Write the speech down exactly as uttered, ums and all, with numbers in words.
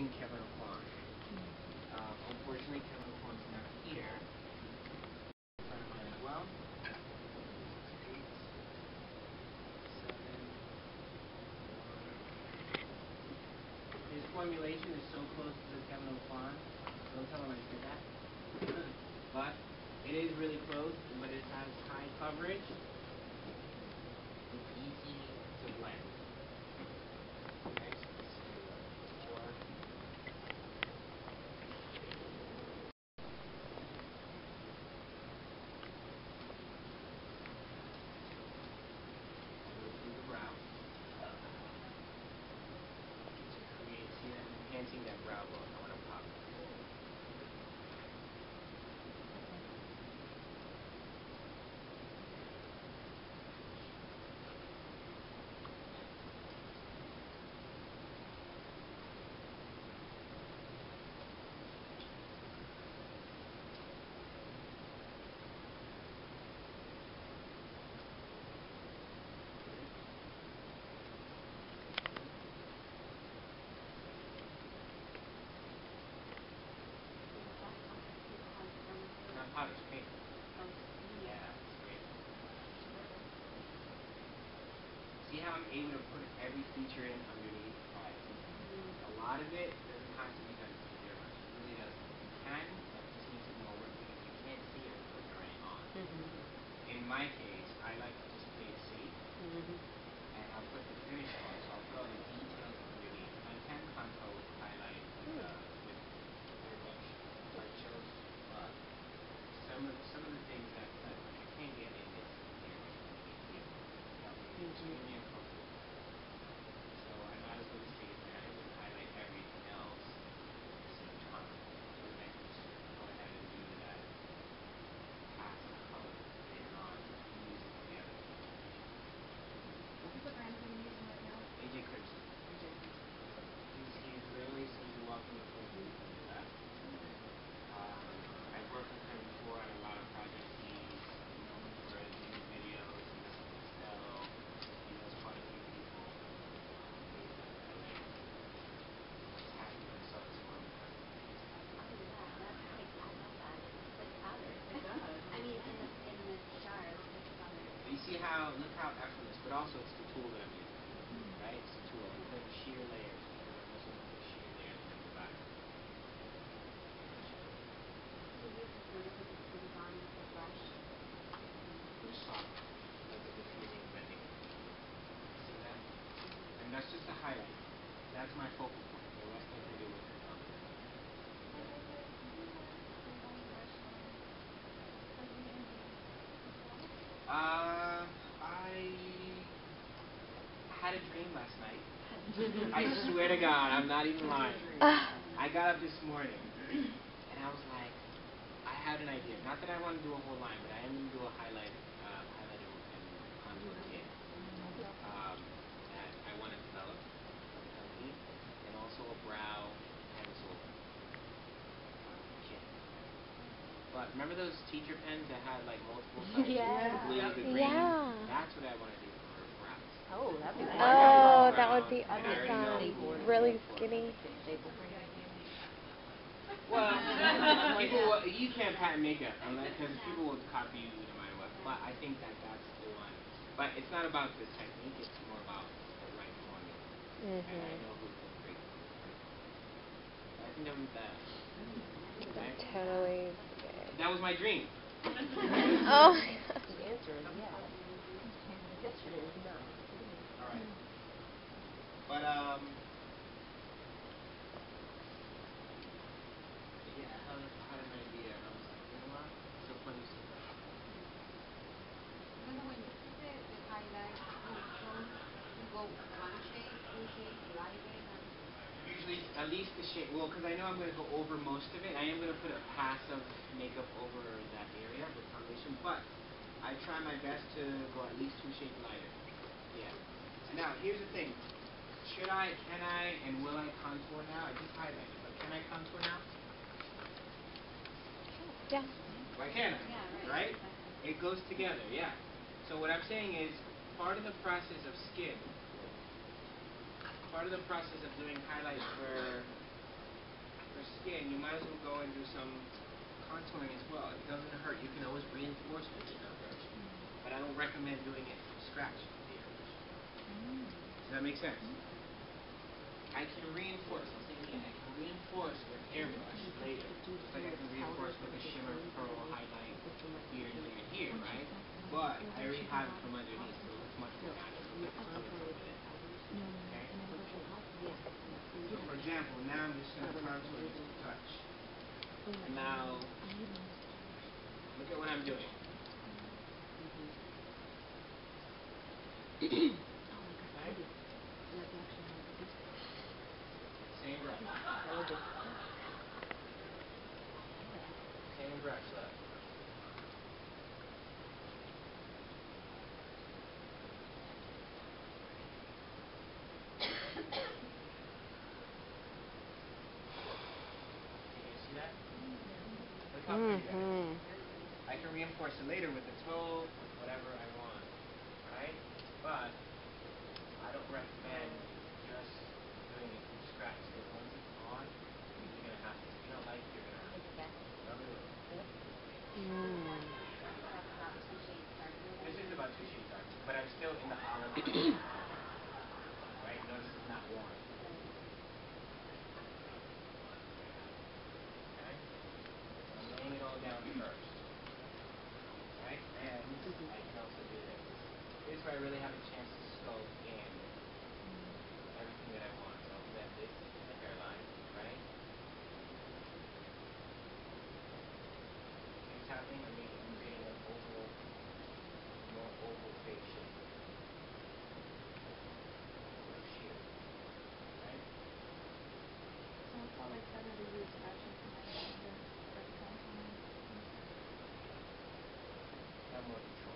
using Kevin Kwan. Uh, unfortunately, Kevin Kwan's not here. A friend of mine as well. Eight, seven, his formulation is so close to the Kevin Kwan. Don't tell him I said that. But it is really close, but it has high coverage. It's easy to blend. Okay, so let's do four. Go through the brow. To create, see that, enhancing that brow bone. I want to pop. Powder's paint. Yeah, it's great. See how I'm able to put every feature in underneath? Right. A lot of it doesn't have to be done to the much. It really doesn't. You can, but it just needs some more work because you can't see it until you're right on. Mm-hmm. In my case, I like to just play it safe. Mm-hmm. And I'll put the finish on, so I'll put all the details underneath. I can contour with highlight with, uh, with airbrush, like chose, but some of some of the things that, that I can't get in this area. That would be extremely uncomfortable. So I might as well just take advantage and highlight everything else at the same time. So then I can just go ahead and do that cast of color later on and use it together. What's the brand that you're using right now? A J Crimson. A J Crimson. He's, he's literally, so you walk in the place and you do that. Um, I've worked with him before on a lot of projects. He's known for his music videos. He's Estelle. He does quite a few people. He's a, a like, tattoo results for him. Look at that. That's like, I love that. It's like powder. It does. I mean, in the in the jar, it looks like powder. You see how, look how effortless, but also it's the tool that I'm using, Mm-hmm. right? It's the tool. I'm putting sheer layers. I'm also putting sheer layers in the back. So you prefer to put the things on with the brush? Just soft, like a diffusing bending. See that? And that's just the highlight. That's my focal point. The rest I can do with the thumb. Uh, I had a dream last night. I swear to God, I'm not even lying. I got up this morning, and I was like, I had an idea. Not that I want to do a whole line, but I am going to do a highlight, uh, highlight and, and contour kit um, that I want to develop underneath, and also a brow pencil um, kit. But remember those teacher pens that had like multiple sizes? Yeah. The blue, the green? Yeah. That's what I want to do for brows. Oh, that'd be I fun. got it Oh, for that brown, would be and I already know awesome. who to Really go for. skinny. Staple. Well, people will, you can't patent makeup unless because people will copy you no matter what. But I think that that's the one. But it's not about the technique; it's more about the right formula. Mm-hmm. And I know who's going to create it. I think that was that. Okay? Totally. That was my dream. Oh. The answer is yes. Yesterday was no. All right. But um. Yeah, I had, I had an idea, and I was like, you know what? It's so funny you said that. Remember when you put the, the highlight, you don't, you go one shade, two shades, lighter than... Usually, at least the shade, well, because I know I'm going to go over most of it. I am going to put a pass of makeup over that area, the foundation, but I try my best to go at least two shades lighter. Yeah. Now, here's the thing. Should I, can I, and will I contour now? I just highlighted, but can I contour now? Yeah. Why can't I? Yeah, right. Right? It goes together, yeah. So what I'm saying is, part of the process of skin, part of the process of doing highlights for for skin, you might as well go and do some contouring as well. It doesn't hurt. You can always reinforce with your airbrush. But I don't recommend doing it from scratch with the airbrush. Does that make sense? I can reinforce, I'll say it again, I can reinforce with airbrush later. Just like I can reinforce with a shimmer, pearl, highlight, here and here and here, right? But I already have it from underneath, so it's much more natural. It's coming from within. Okay? So for example, now I'm just going to contour just a touch. Now, look at what I'm doing. Okay? Same brush. Same brush, look. Can you see that? Look how pretty that is. I can reinforce it later with a toe, with whatever I want, right? But I don't recommend just doing it from scratch, because once it's on, you're gonna have to. If you don't like it, you're gonna have to rub it in. This is about two shades darker, but I'm still in the olive. Right? Notice it's not warm. Okay? I'm laying it all down first. Right? And I can also do this. This is where I really have a chance to sculpt in everything that I want. So I'll blend this in the hairline, right? See what's happening? I'm making, I'm creating an oval, more oval face shape. Like sheer. Right? So it's always better to use brushes than for the contouring. Have more control.